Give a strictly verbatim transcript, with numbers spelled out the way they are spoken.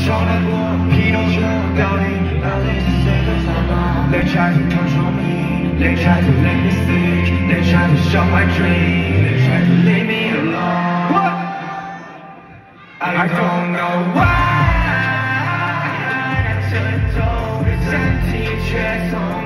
从来不批斗就到底到底是谁的错吗 They try to control me, they try to let me sleep, they try to shut my dream, they try to leave me alone. What? I don't know why. 这都身体却从